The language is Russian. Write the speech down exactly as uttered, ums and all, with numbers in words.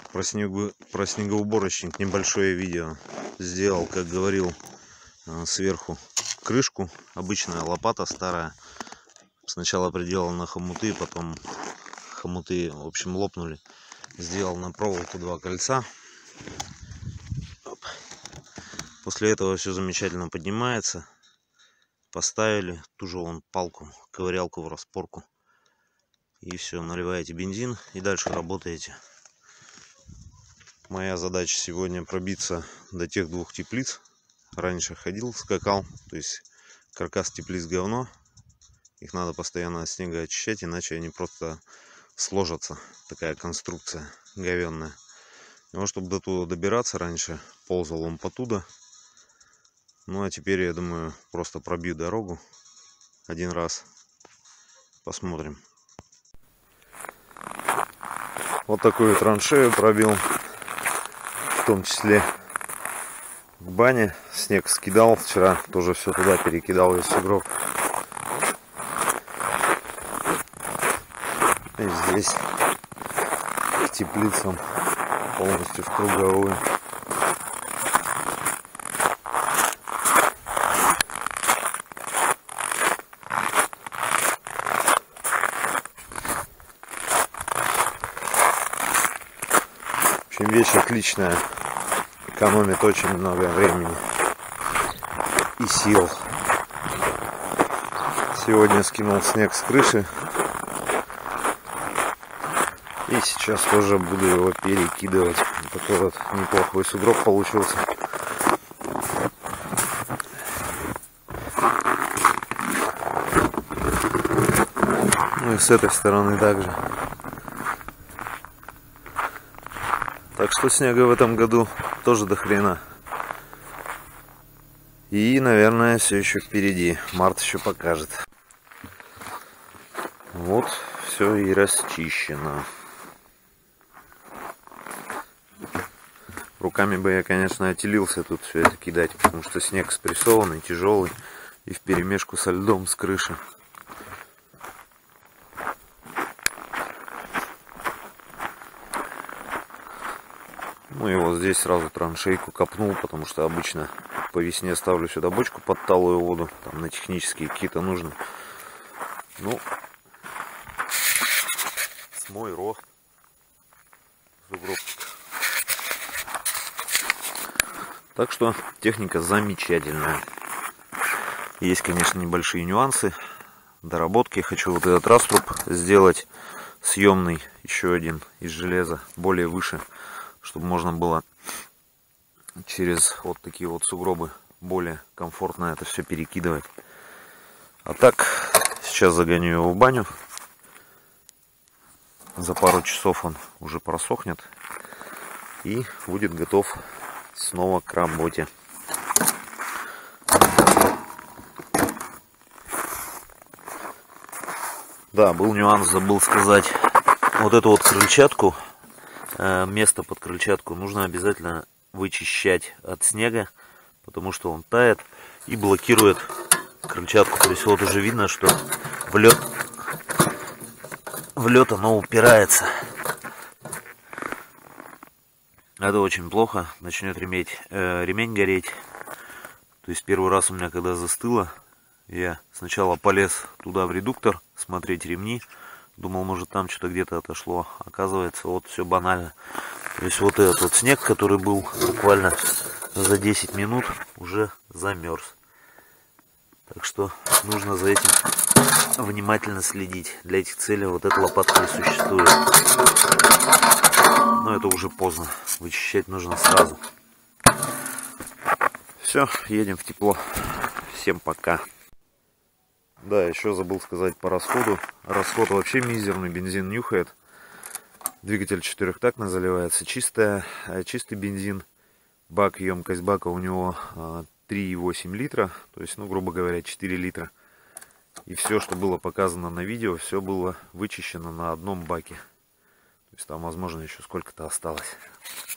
Про, снегу, про снегоуборочник небольшое видео сделал, как говорил, сверху крышку, обычная лопата старая. Сначала приделал на хомуты, потом хомуты, в общем, лопнули. Сделал на проволоку два кольца. После этого все замечательно поднимается. Поставили ту же вон палку, ковырялку в распорку. И все, наливаете бензин и дальше работаете. Моя задача сегодня пробиться до тех двух теплиц. Раньше ходил, скакал, то есть каркас теплиц говно. Их надо постоянно от снега очищать, иначе они просто сложатся. Такая конструкция говенная. И вот, чтобы до туда добираться, раньше ползал он потуда. Ну а теперь, я думаю, просто пробью дорогу один раз. Посмотрим. Вот такую траншею пробил. В том числе к бане. Снег скидал. Вчера тоже все туда перекидал, весь сугроб. И здесь к теплицам полностью в круговую. В общем, вещь отличная. Экономит очень много времени и сил. Сегодня скинул снег с крыши. И сейчас тоже буду его перекидывать. Такой вот неплохой сугроб получился. Ну и с этой стороны также. Так что снега в этом году тоже до хрена. И, наверное, все еще впереди. Март еще покажет. Вот все и расчищено. Руками бы я, конечно, отелился тут все это кидать, потому что снег спрессованный, тяжелый и вперемешку со льдом с крыши. Ну и вот здесь сразу траншейку копнул, потому что обычно по весне ставлю сюда бочку под талую воду, там на технические какие-то нужны. Ну, с мой рост сугробчик. Так что техника замечательная. Есть, конечно, небольшие нюансы, доработки. Хочу вот этот раструб сделать съемный, еще один из железа, более выше, чтобы можно было через вот такие вот сугробы более комфортно это все перекидывать. А так, сейчас загоню его в баню. За пару часов он уже просохнет и будет готов снова к работе. Да, был нюанс, забыл сказать. Вот эту вот крыльчатку, место под крыльчатку нужно обязательно вычищать от снега, потому что он тает и блокирует крыльчатку. То есть вот уже видно, что в лед, в лед оно упирается. Это очень плохо. Начнет ремень, э, ремень гореть. То есть первый раз у меня, когда застыло, я сначала полез туда в редуктор смотреть ремни. Думал, может там что-то где-то отошло. Оказывается, вот все банально. То есть вот этот вот снег, который был буквально за десять минут, уже замерз. Так что нужно за этим внимательно следить. Для этих целей вот эта лопатка и существует. Но это уже поздно. Вычищать нужно сразу. Все, едем в тепло. Всем пока. Да, еще забыл сказать по расходу. Расход вообще мизерный, бензин нюхает. Двигатель четырехтактно заливается. Чистая, чистый бензин. Бак, емкость бака у него три и восемь литра. То есть, ну, грубо говоря, четыре литра. И все, что было показано на видео, все было вычищено на одном баке. То есть там, возможно, еще сколько-то осталось.